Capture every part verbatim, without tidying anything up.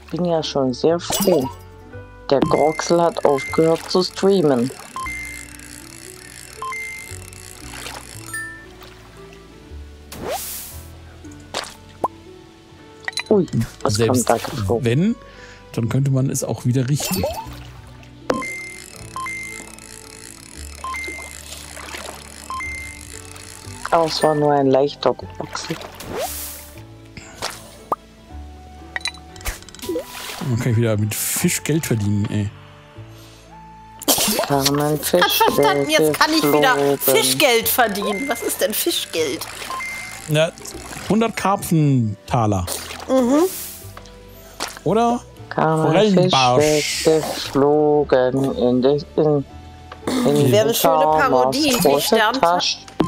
bin ja schon sehr froh. Der Groxel hat aufgehört zu streamen. Ui, was Selbst kommt da geflogen? Wenn, dann könnte man es auch wieder richten. Aber es war nur ein leichter Groxel. Man kann wieder mit Fisch Geld verdienen, ey. Kann man Fisch Ich hab verstanden, jetzt kann ich wieder geflogen. Fischgeld verdienen. Was ist denn Fischgeld? Ja, hundert Karpfentaler. Mhm. Oder? Kann man Forellenbarsch. Fisch geflogen in die in, in Wäre eine schöne Parodie, die Sterntaler.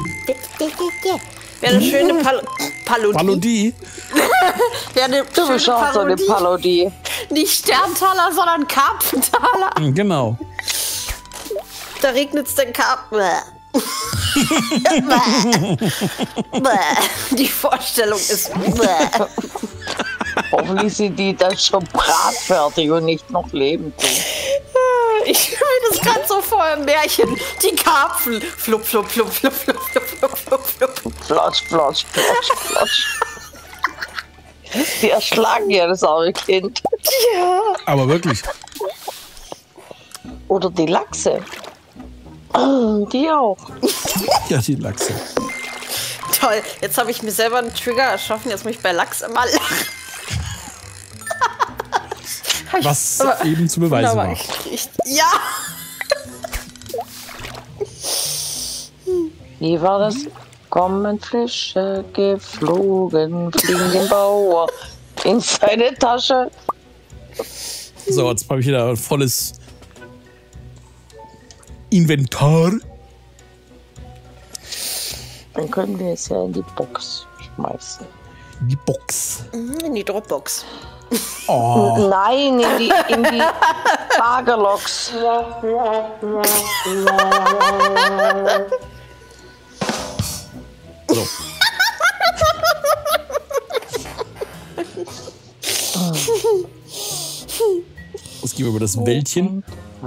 Wäre eine schöne Pal Parodie. Parodie? Wäre eine Du bist schöne auch so eine Parodie. Parodie. Nicht Sterntaler, sondern Karpfentaler. Genau. Da regnet es den Karpfen. Die Vorstellung ist. Hoffentlich sind die dann schon bratfertig und nicht noch lebend. Ich höre mir das gerade so vor im Märchen. Die Karpfen. Flupp, flupp, flupp, flupp, flupp, flupp, flupp, flupp, flupp. Plotsch, plotsch, plotsch, plotsch. Die erschlagen ja das arme Kind. Ja. Aber wirklich. Oder die Lachse. Die auch. Ja, die Lachse. Toll. Jetzt habe ich mir selber einen Trigger erschaffen. Jetzt muss ich bei Lachs immer lachen. Was eben zu beweisen war. Ja. Wie war das? Kommen Fische geflogen, fliegen den Bauer in seine Tasche. So, jetzt habe ich wieder ein volles Inventar. Dann können wir es ja in die Box schmeißen. Die Box. In die Dropbox. Oh. Nein, in die, in die Lagerloks. So. Es geht über das Wäldchen.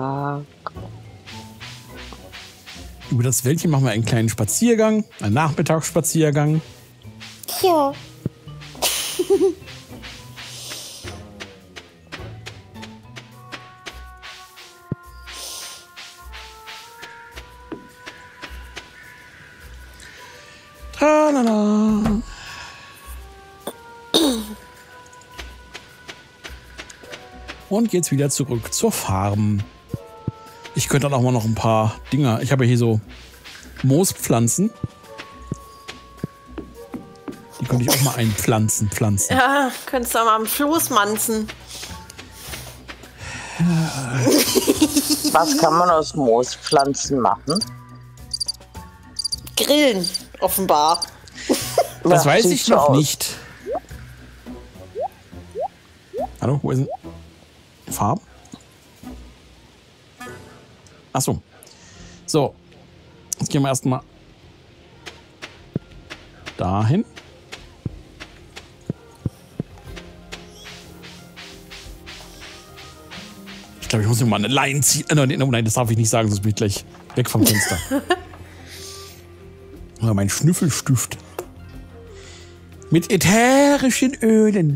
Über das Wäldchen machen wir einen kleinen Spaziergang, einen Nachmittagsspaziergang. Ja. Tralala. Und jetzt wieder zurück zur Farm. Ich könnte dann auch mal noch ein paar Dinger. Ich habe hier so Moospflanzen. Die könnte ich auch mal einpflanzen. Pflanzen. Ja, könntest du mal am Floß manzen. Was kann man aus Moospflanzen machen? Grillen, offenbar. Das Ja, weiß sieht ich so noch aus. nicht. Hallo, wo ist denn Farben? Ach so. So. Jetzt gehen wir erstmal dahin. Ich glaube, ich muss mir mal eine Leine ziehen. Äh, nein, nein, das darf ich nicht sagen, sonst bin ich gleich weg vom Fenster. Oder mein Schnüffelstift. Mit ätherischen Ölen.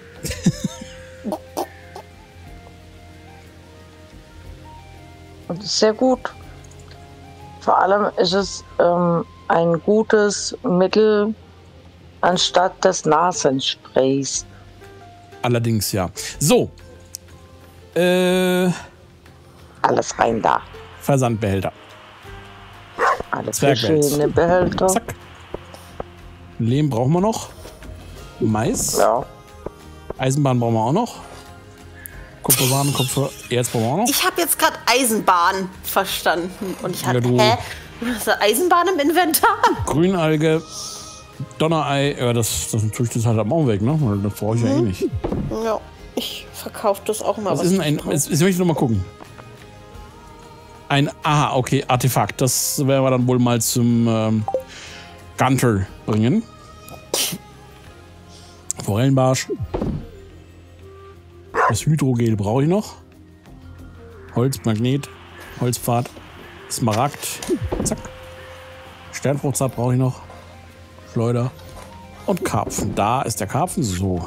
Und das ist sehr gut. Vor allem ist es ähm, ein gutes Mittel anstatt des Nasensprays. Allerdings, ja. So. Äh, Alles rein da. Versandbehälter. Alles Zwergwälz. verschiedene Behälter. Zack. Lehm brauchen wir noch. Mais. Ja. Eisenbahn brauchen wir auch noch. Kupferbahn, Kupfer, Erz brauchen wir auch noch. Ich habe jetzt gerade Eisenbahn verstanden. Und ich hatte, Ja, du- hä? Was ist eine Eisenbahn im Inventar? Grünalge, Donnerei. Ja, das, das tue ich das halt am weg, ne? Weil das brauche ich ja eh nicht. Ja, ich verkaufe das auch immer. Was ist denn ein. Jetzt, jetzt möchte ich noch mal gucken. Ein. Aha, okay, Artefakt. Das werden wir dann wohl mal zum ähm, Gunter bringen. Forellenbarsch. Das Hydrogel brauche ich noch. Holz, Magnet, Holzpfad, Smaragd. Zack. Sternfruchtsaat brauche ich noch. Schleuder. Und Karpfen. Da ist der Karpfen. So.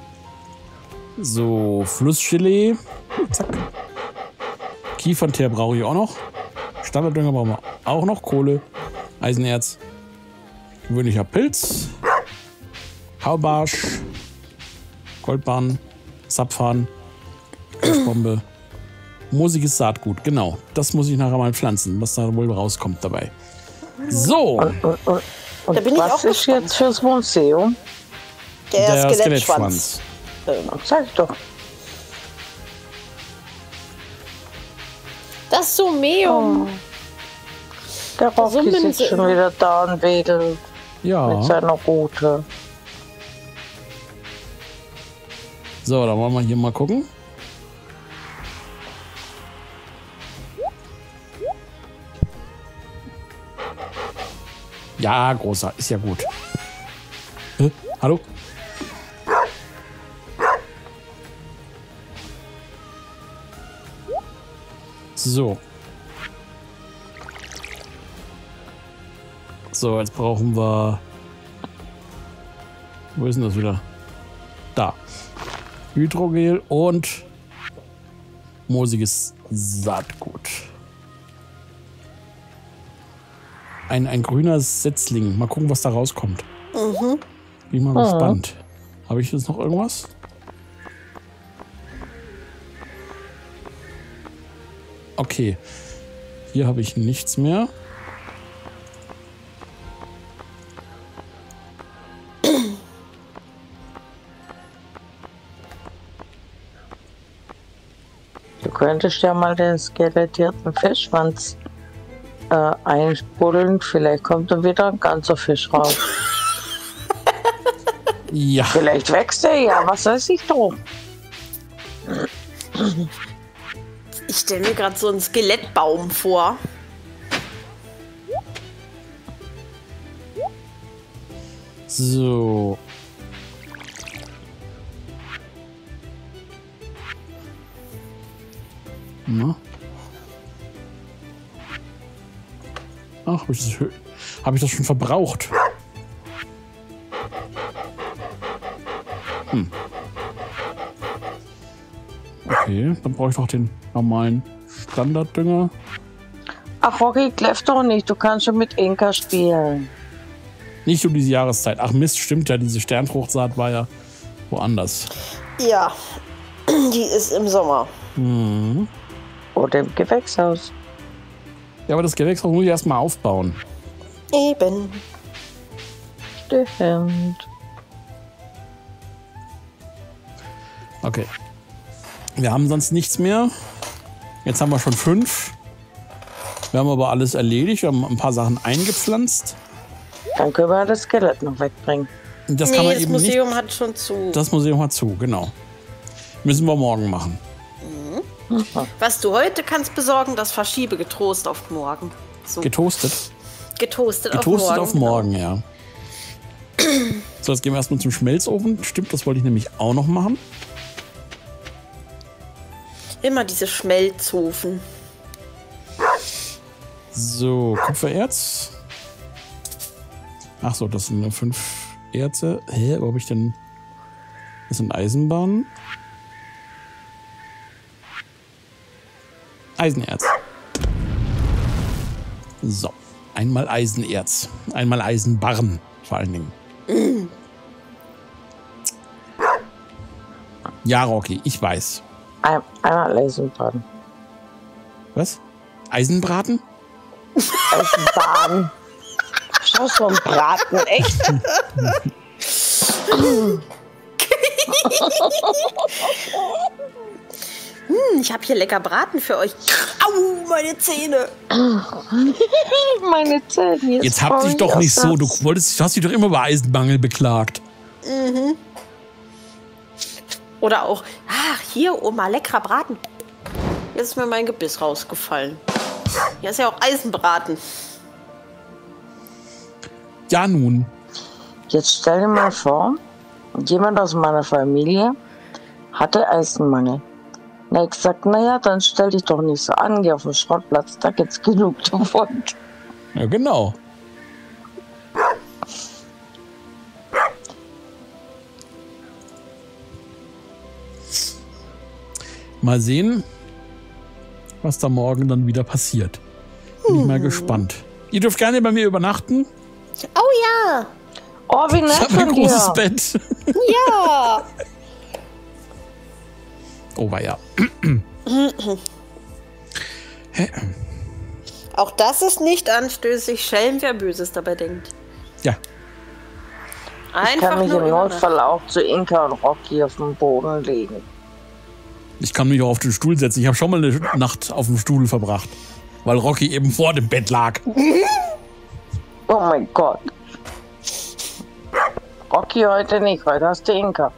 So, Flussgelee. Zack. Kiefernteer brauche ich auch noch. Standarddünger brauchen wir auch noch. Kohle, Eisenerz, gewöhnlicher Pilz, Haubarsch, Goldbahn, Sapfan, Bombe, moosiges Saatgut. Genau, das muss ich nachher mal pflanzen, was da wohl rauskommt dabei. So. Und, und, und, und Da bin ich was auch ist gespannt. jetzt fürs Museum? Der, Der Skelettschwanz. Skelettschwanz. Sag doch. Das Sumeum. Der Rocky Summen sitzt schon wieder da und wedelt mit Ja. seiner Rute. So, dann wollen wir hier mal gucken. Ja, großer, ist ja gut. Hä? Hallo? So. So, jetzt brauchen wir... Wo ist denn das wieder? Da. Hydrogel und moosiges Saatgut. Ein, ein grüner Setzling. Mal gucken, was da rauskommt. Mhm. Bin mal Mhm. gespannt. Habe ich jetzt noch irgendwas? Okay. Hier habe ich nichts mehr. Du könntest ja mal den skelettierten Fischschwanz äh, einbuddeln. Vielleicht kommt dann wieder ein ganzer Fisch raus. Ja. Vielleicht wächst er ja, was weiß ich drum. Ich stelle mir gerade so einen Skelettbaum vor. So. Na? Ach, habe ich, das, hab ich das schon verbraucht? Hm. Okay, dann brauche ich doch den normalen Standarddünger. Ach, Rocky, kläff doch nicht. Du kannst schon mit Inka spielen. Nicht um diese Jahreszeit. Ach Mist, stimmt ja, diese Sternfruchtsaat war ja woanders. Ja, die ist im Sommer. Mhm. Oder im Gewächshaus. Ja, aber das Gewächshaus muss ich erstmal aufbauen. Eben. Stimmt. Okay. Wir haben sonst nichts mehr. Jetzt haben wir schon fünf. Wir haben aber alles erledigt. Wir haben ein paar Sachen eingepflanzt. Dann können wir das Skelett noch wegbringen. Und das Nee, kann man das eben Museum nicht. hat schon zu. Das Museum hat zu, genau. Müssen wir morgen machen. Was du heute kannst besorgen, das verschiebe getrost auf morgen. So, Getoastet. getoastet, Getoastet auf auf morgen. morgen, ja. So, jetzt gehen wir erstmal zum Schmelzofen. Stimmt, das wollte ich nämlich auch noch machen. Immer diese Schmelzofen. So, Kupfererz. Ach so, das sind nur fünf Erze. Hä, wo habe ich denn... Das sind Eisenbahnen. Eisenerz. So, einmal Eisenerz. Einmal Eisenbarren, vor allen Dingen. Mm. Ja, Rocky, ich weiß. Ein, einmal Eisenbahn. Was? Eisenbraten? Eisenbahn. Schau, so ein Braten, echt? Hm, ich habe hier lecker Braten für euch. Au, meine Zähne. Meine Zähne. Jetzt hab dich doch nicht so. Du wolltest, du hast dich doch immer über Eisenmangel beklagt. Mhm. Oder auch, ach, hier, Oma, leckerer Braten. Jetzt ist mir mein Gebiss rausgefallen. Hier ist ja auch Eisenbraten. Ja, nun. Jetzt stell dir mal vor, jemand aus meiner Familie hatte Eisenmangel. Na, ich gesagt, naja, dann stell dich doch nicht so an, geh auf den Schrottplatz, da gibt's genug davon. Ja, genau. Mal sehen, was da morgen dann wieder passiert. Bin ich mal gespannt. Ihr dürft gerne bei mir übernachten. Oh ja. Oh, wie nett Ich habe ein von dir. großes Bett. Ja. Oh, war ja. Auch das ist nicht anstößig. Schelm, wer Böses dabei denkt. Ja. Ich Einfach kann mich nur im übernachten. Notfall auch zu Inka und Rocky auf den Boden legen. Ich kann mich auch auf den Stuhl setzen. Ich habe schon mal eine Nacht auf dem Stuhl verbracht, weil Rocky eben vor dem Bett lag. Oh mein Gott. Rocky heute nicht, heute hast du Inka.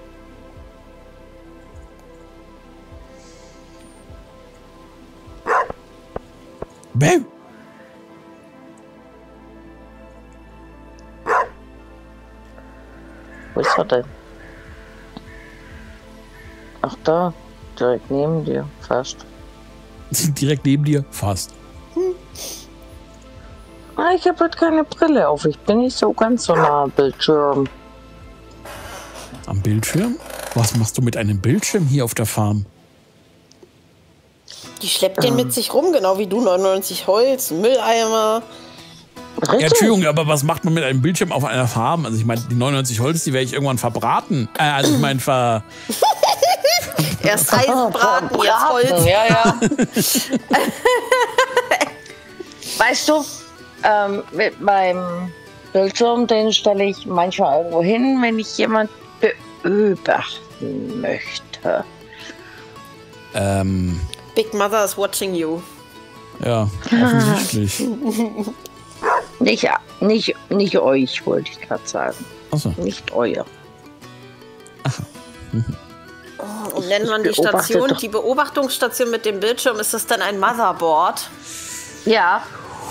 Bäm. Wo ist er denn? Ach da, direkt neben dir, fast. Direkt neben dir, fast. Ah, ich habe heute keine Brille auf, ich bin nicht so ganz so nah am Bildschirm. Am Bildschirm? Was machst du mit einem Bildschirm hier auf der Farm? Die schleppt den mit sich rum, genau wie du. neunundneunzig Holz, Mülleimer. Ja, Richtig? Entschuldigung, aber was macht man mit einem Bildschirm auf einer Farm? Also ich meine, die neunundneunzig Holz, die werde ich irgendwann verbraten. Äh, also ich meine, ver... Erst Reisenbraten, jetzt Holz. Ja, ja. Weißt du, ähm, mit meinem Bildschirm, den stelle ich manchmal irgendwo hin, wenn ich jemand beobachten möchte. Ähm, Big Mother is watching you. ja, offensichtlich. Nicht, nicht, nicht euch, wollte ich gerade sagen. Achso. Nicht euer. Und nennt man die beobachte Station, doch- die Beobachtungsstation mit dem Bildschirm, ist das dann ein Motherboard? Ja.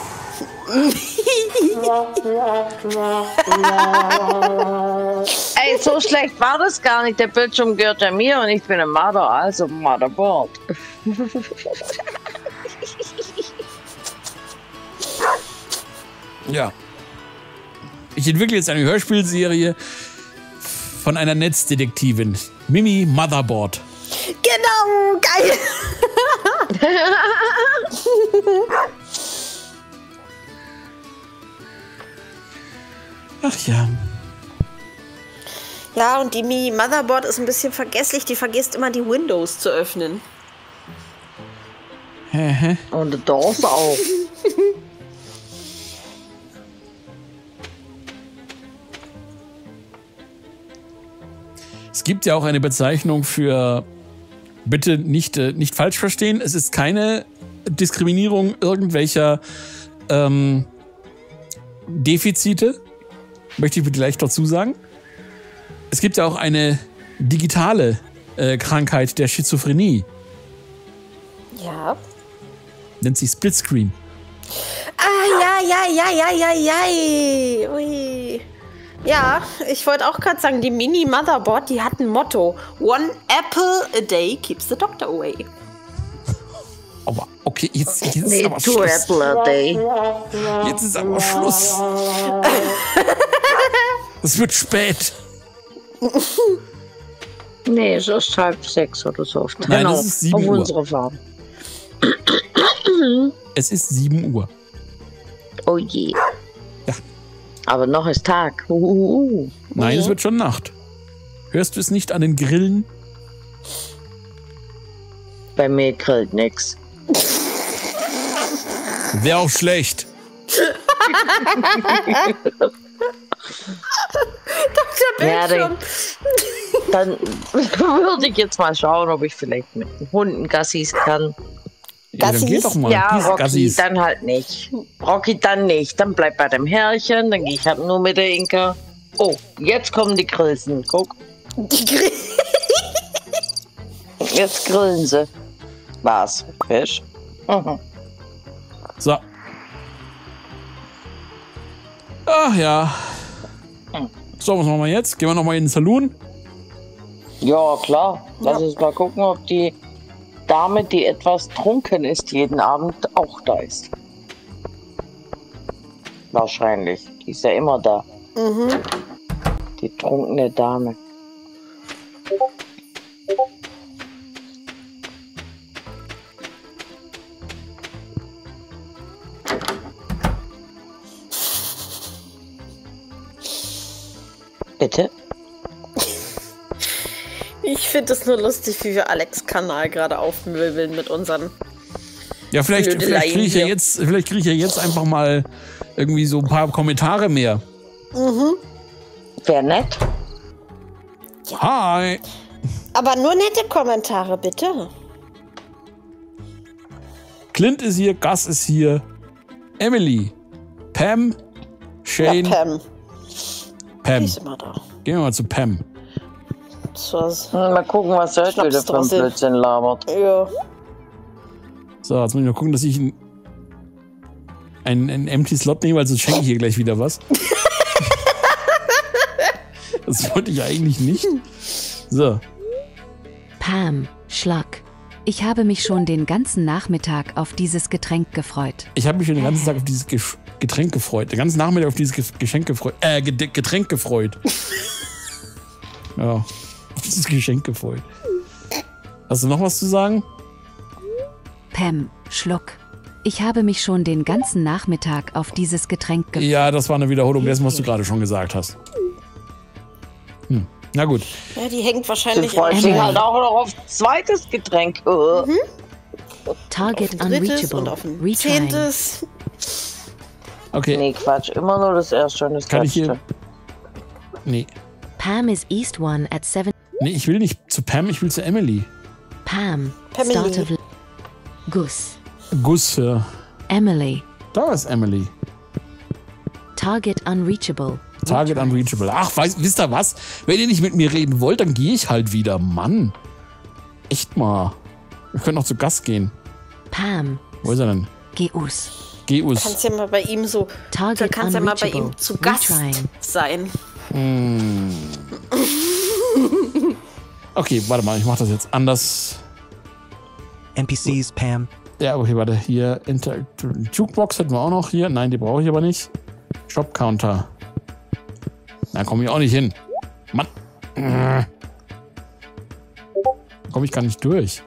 Ey, so schlecht war das gar nicht. Der Bildschirm gehört ja mir und ich bin ein Mother, also Motherboard. Ja. Ich entwickle jetzt eine Hörspielserie von einer Netzdetektivin. Mimi Motherboard. Genau, geil. Ach ja. Ja, und die Mi Motherboard ist ein bisschen vergesslich. Die vergisst immer, die Windows zu öffnen. Hä, Und der Dorf auch. Es gibt ja auch eine Bezeichnung für, bitte nicht, äh, nicht falsch verstehen, es ist keine Diskriminierung irgendwelcher ähm, Defizite, möchte ich bitte gleich dazu sagen. Es gibt ja auch eine digitale äh, Krankheit der Schizophrenie, Ja. nennt sich Splitscreen. Ah, ja, ja, ja, ja, ja, ja. Ui. Ja, ich wollte auch gerade sagen, die Mini-Motherboard, die hat ein Motto. One apple a day keeps the doctor away. Aber okay, jetzt, jetzt ist Nee, aber two Schluss. apple a day. Jetzt ist aber Schluss. Es wird spät. Nee, es ist halb sechs oder so. Auf, Nein, genau, es ist sieben auf Uhr. unserer Farm. Es ist sieben Uhr. Oh je. Ja. Aber noch ist Tag. Uhuhu. Nein, es wird schon Nacht. Hörst du es nicht an den Grillen? Bei mir grillt nix. Wäre auch schlecht. Der Ja, Bildschirm. Dann würde ich jetzt mal schauen, ob ich vielleicht mit den Hunden Gassis kann. Ja, dann geh Gassis? doch mal. Ja, Diese Rocky, Gassis. dann halt nicht. Rocky, dann nicht. Dann bleib bei dem Herrchen, dann gehe ich halt nur mit der Inka. Oh, jetzt kommen die Grillsen. Guck, Die Grill. jetzt grillen sie. Was? Fisch? Mhm. So. Ach ja. So, was machen wir jetzt? Gehen wir nochmal in den Saloon? Ja, klar. Lass uns mal gucken, ob die Dame, die etwas trunken ist, jeden Abend auch da ist. Wahrscheinlich. Die ist ja immer da. Mhm. Die trunkene Dame. Bitte? Ich finde es nur lustig, wie wir Alex' Kanal gerade aufmöbeln mit unseren. Ja, vielleicht, vielleicht kriege ich ja jetzt, vielleicht kriege ich ja jetzt einfach mal irgendwie so ein paar Kommentare mehr. Mhm. Wäre nett. Ja. Hi. Aber nur nette Kommentare, bitte. Clint ist hier, Gus ist hier, Emily, Pam, Shane. Ja, Pam. Pam. Die ist immer da. Gehen wir mal zu Pam. Mal gucken, was der heute wieder für ein Blödsinn labert. Ja. So, jetzt muss ich noch gucken, dass ich einen, einen, einen empty Slot nehme, also schenke ich hier gleich wieder was. Das wollte ich eigentlich nicht. So. Pam, Schlock. Ich habe mich schon den ganzen Nachmittag auf dieses Getränk gefreut. Ich habe mich schon den ganzen Tag auf dieses Getränk gefreut. Den ganzen Nachmittag auf dieses Geschenk gefreut. Äh, Getränk gefreut. Ja, auf dieses Geschenk gefreut. Hast du noch was zu sagen? Pam, Schluck. Ich habe mich schon den ganzen Nachmittag auf dieses Getränk gefreut. Ja, das war eine Wiederholung dessen, was du gerade schon gesagt hast. Hm. Na gut. Ja, die hängt wahrscheinlich Sie freut sich halt auch noch auf zweites Getränk. Mhm. Target auf ein drittes unreachable. und auf ein Retrying. zehntes. Okay. Nee, Quatsch. Immer nur das erste und das Kann ich letzte. hier... Nee. Pam is East one at seven. Nee, ich will nicht zu Pam, ich will zu Emily. Pam. Pamely. Start of Gus. Gus, ja. Emily. Da ist Emily. Target unreachable. Target unreachable. Ach, weiß, wisst ihr was? Wenn ihr nicht mit mir reden wollt, dann gehe ich halt wieder. Mann. Echt mal. Wir können auch zu Gus gehen. Pam. Wo ist er denn? Geus. Geh us. Kannst ja mal bei ihm so. Target Da kannst ja mal bei unreachable. ihm zu Gast Retrying. sein. Hm. Okay, warte mal, ich mach das jetzt anders. N P Cs, Pam. Ja, okay, warte, hier. Inter Jukebox hätten wir auch noch hier. Nein, die brauche ich aber nicht. Shop Counter. Da komme ich auch nicht hin. Mann. Da komme ich gar nicht durch.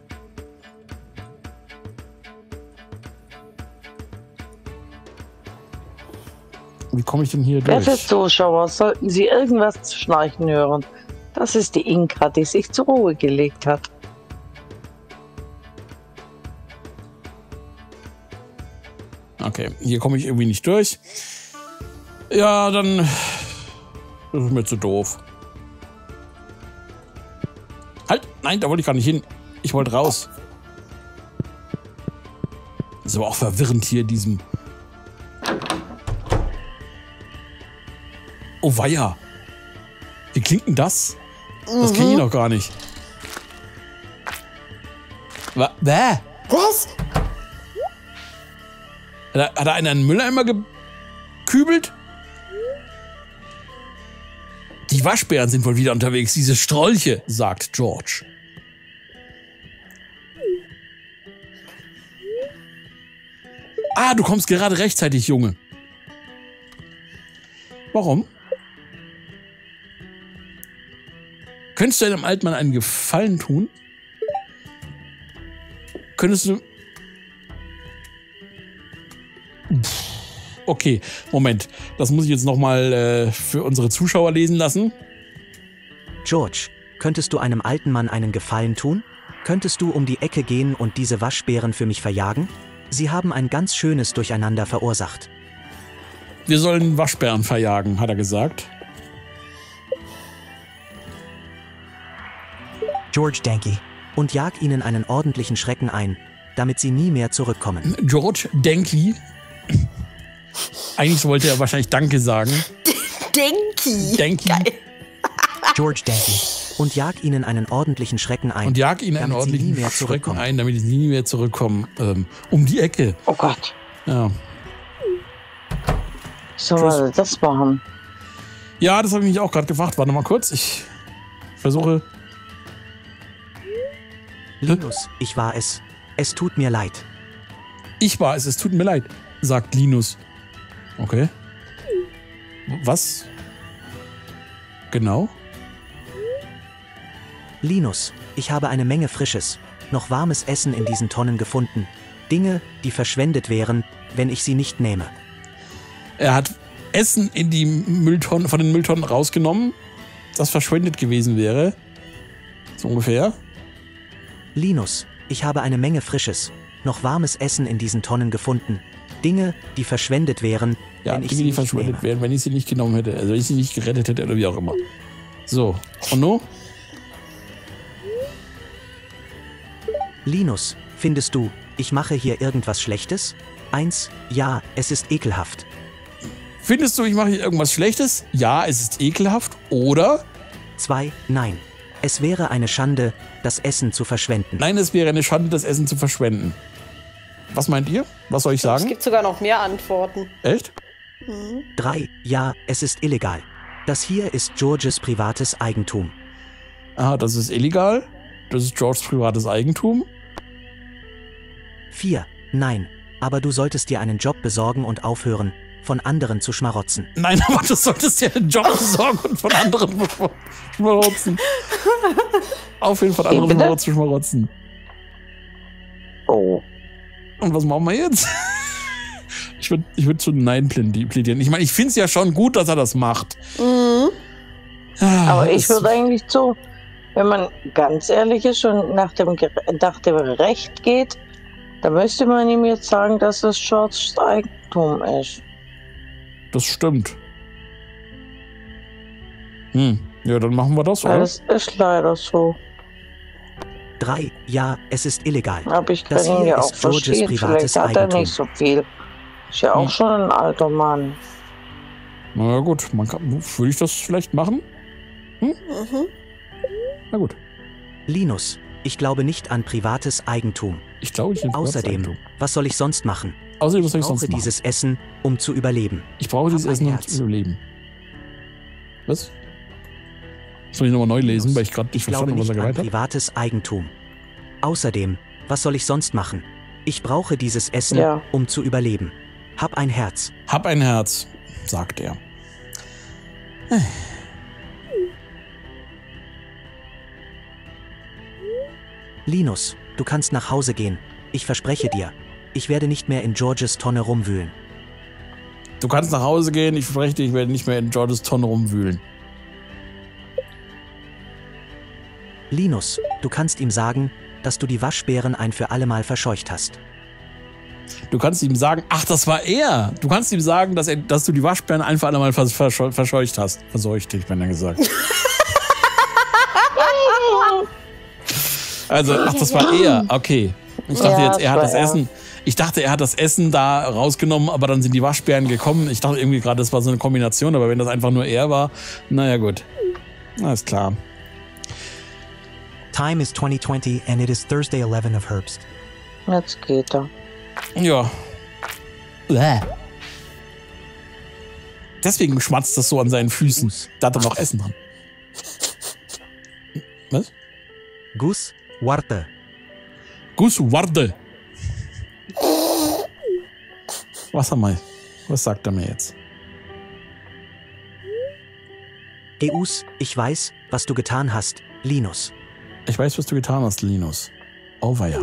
Wie komme ich denn hier durch? Werte Zuschauer, sollten Sie irgendwas zu schnarchen hören, das ist die Inka, die sich zur Ruhe gelegt hat. Okay, hier komme ich irgendwie nicht durch. Ja, dann... Das ist mir zu doof. Halt! Nein, da wollte ich gar nicht hin. Ich wollte raus. Das ist aber auch verwirrend hier in diesem... Oh weia. Wie klingt denn das? Das kenne ich noch gar nicht. Wa- Bäh. Was? Hat er, hat er einen einen Mülleimer gekübelt? Die Waschbären sind wohl wieder unterwegs, diese Strolche, sagt George. Ah, du kommst gerade rechtzeitig, Junge. Warum? Könntest du einem alten Mann einen Gefallen tun? Könntest du... Pff, okay, Moment. Das muss ich jetzt nochmal äh, für unsere Zuschauer lesen lassen. George, könntest du einem alten Mann einen Gefallen tun? Könntest du um die Ecke gehen und diese Waschbären für mich verjagen? Sie haben ein ganz schönes Durcheinander verursacht. Wir sollen Waschbären verjagen, hat er gesagt. George Danke. Und jag ihnen einen ordentlichen Schrecken ein, damit sie nie mehr zurückkommen. George Denki. Eigentlich wollte er wahrscheinlich Danke sagen. Denki. Denki. Geil. George Danke. Und jag ihnen einen ordentlichen Schrecken ein. Und jag ihnen einen damit sie nie ordentlichen mehr Schrecken zurückkommen. ein, damit sie nie mehr zurückkommen. Ähm, um die Ecke. Oh Gott, Ja, sollen wir das machen? ja das habe ich mich auch gerade gefragt. Warte mal kurz. Ich versuche Linus, ich war es. Es tut mir leid. Ich war es, es tut mir leid, sagt Linus. Okay. Was? Genau? Linus, ich habe eine Menge frisches, noch warmes Essen in diesen Tonnen gefunden. Dinge, die verschwendet wären, wenn ich sie nicht nähme. Er hat Essen in die Mülltonnen, von den Mülltonnen rausgenommen, das verschwendet gewesen wäre. So ungefähr. Linus, ich habe eine Menge frisches, noch warmes Essen in diesen Tonnen gefunden. Dinge, die verschwendet wären, Ja, wenn ich Dinge, sie die nicht verschwendet nehme. wären, wenn ich sie nicht genommen hätte. Also wenn ich sie nicht gerettet hätte oder wie auch immer. So, Onno? Linus, findest du, ich mache hier irgendwas Schlechtes? Eins, ja, es ist ekelhaft. Findest du, ich mache hier irgendwas Schlechtes? Ja, es ist ekelhaft. Oder? Zwei, nein. Es wäre eine Schande, das Essen zu verschwenden. Nein, es wäre eine Schande, das Essen zu verschwenden. Was meint ihr? Was soll ich Es sagen? gibt sogar noch mehr Antworten. Echt? Drei, ja, es ist illegal. Das hier ist Georges privates Eigentum. Aha, das ist illegal. Das ist Georges privates Eigentum. Vier, nein, aber du solltest dir einen Job besorgen und aufhören, von anderen zu schmarotzen. Nein, aber du solltest dir einen Job besorgen und von anderen schmarotzen. Aufhören, von anderen bitte? schmarotzen, schmarotzen. Oh. Und was machen wir jetzt? Ich würde ich würd zu Nein plädieren. Ich meine, ich finde es ja schon gut, dass er das macht. Mhm. Ah, Aber ich es- würde eigentlich so, wenn man ganz ehrlich ist und nach dem, Ge- nach dem Recht geht, dann müsste man ihm jetzt sagen, dass es Georges Eigentum ist. Das stimmt. Hm, ja, dann machen wir das, Weil oder? das ist leider so. Drei, ja, es ist illegal. Aber ich kann Das ihn hier ja auch ist Georges verstehen. privates Vielleicht hat er Eigentum. nicht so viel. Ist ja auch Hm. schon ein alter Mann. Na ja, gut, man kann, würde ich das vielleicht machen? Mhm. Na gut. Linus, ich glaube nicht an privates Eigentum. Ich glaube, ich nehme Außerdem, Eigentum. was soll ich sonst machen? Außerdem, was soll Ich ich sonst brauche machen? dieses Essen, um zu überleben. Ich brauche dieses Hab ein Essen, um Herz. zu überleben. Was? Soll ich nochmal neu lesen, weil ich gerade nicht Ich glaube verstanden habe, was nicht er an gemeint hat? privates Eigentum. Außerdem, was soll ich sonst machen? Ich brauche dieses Essen, Ja. um zu überleben. Hab ein Herz. Hab ein Herz, sagt er. Linus, du kannst nach Hause gehen. Ich verspreche dir. Ich werde nicht mehr in Georges Tonne rumwühlen. Du kannst nach Hause gehen, ich verspreche dir, ich werde nicht mehr in Georges Tonne rumwühlen. Linus, du kannst ihm sagen, dass du die Waschbären ein für allemal verscheucht hast. Du kannst ihm sagen, ach, das war er. Du kannst ihm sagen, dass, er, dass du die Waschbären ein für alle Mal vers verscheu verscheucht hast. Verseucht, hätte ich mir dann gesagt. Also, ach, das war er. Okay. Ich dachte Ja, jetzt, er hat das das war er. Essen. Ich dachte, er hat das Essen da rausgenommen, aber dann sind die Waschbären gekommen. Ich dachte irgendwie gerade, das war so eine Kombination, aber wenn das einfach nur er war, naja, gut. Alles klar. Time is twenty twenty and it is Thursday eleven of Herbst. Jetzt geht er. Ja. Bäh. Deswegen schmatzt das so an seinen Füßen. Da hat er noch Essen dran. Was? Gus, warte. Gus Warde. Was haben wir? Was sagt er mir jetzt? Geus, ich weiß, was du getan hast, Linus. Ich weiß, was du getan hast, Linus. Oh weia.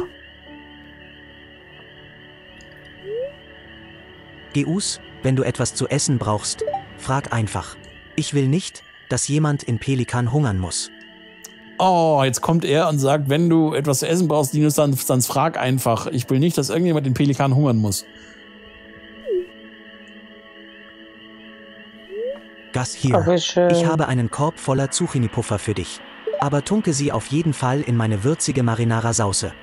Geus, wenn du etwas zu essen brauchst, frag einfach. Ich will nicht, dass jemand in Pelikan hungern muss. Oh, jetzt kommt er und sagt, wenn du etwas zu essen brauchst, Linus, dann, dann frag einfach. Ich will nicht, dass irgendjemand den Pelikan hungern muss. Gus Aber here. schön. Ich habe einen Korb voller Zucchini-Puffer für dich. Aber tunke sie auf jeden Fall in meine würzige Marinara-Sauce.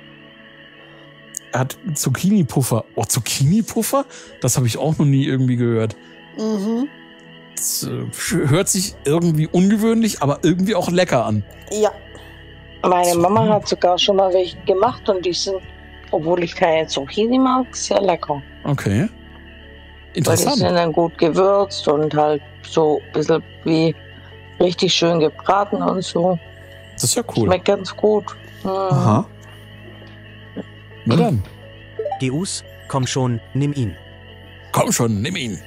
Er hat Zucchini-Puffer. Oh, Zucchini-Puffer? Das habe ich auch noch nie irgendwie gehört. Mhm. Das äh, hört sich irgendwie ungewöhnlich, aber irgendwie auch lecker an. Ja. Meine Mama hat sogar schon mal welche gemacht und die sind, obwohl ich keine Zucchini mag, sehr lecker. Okay. Weil die sind Interessant. dann gut gewürzt und halt so ein bisschen wie richtig schön gebraten und so. Das ist ja cool. Schmeckt ganz gut. Hm. Aha. Na dann. Geus, komm schon, nimm ihn. Komm schon, nimm ihn.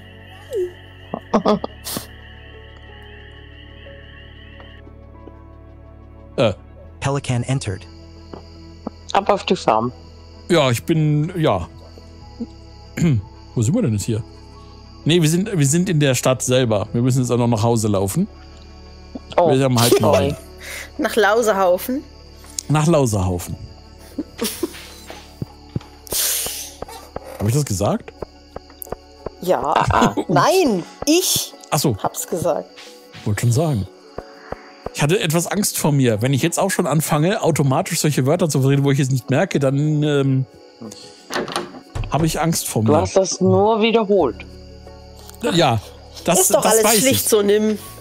äh, Pelican entered. Ab auf die Farm. ja, ich bin, ja. Wo sind wir denn jetzt hier? Nee, wir sind, wir sind in der Stadt selber. Wir müssen jetzt auch noch nach Hause laufen. Oh, Wir haben halt sorry. neun. Nach Lausehaufen. Nach Lauserhaufen. Habe ich das gesagt? Ja. Nein, ich Achso, hab's gesagt. wollte schon sagen. Ich hatte etwas Angst vor mir. Wenn ich jetzt auch schon anfange, automatisch solche Wörter zu reden, wo ich es nicht merke, dann ähm, habe ich Angst vor Du mir. hast das nur wiederholt. Ja, das, Ist doch das alles weiß schlicht ich. so nimm.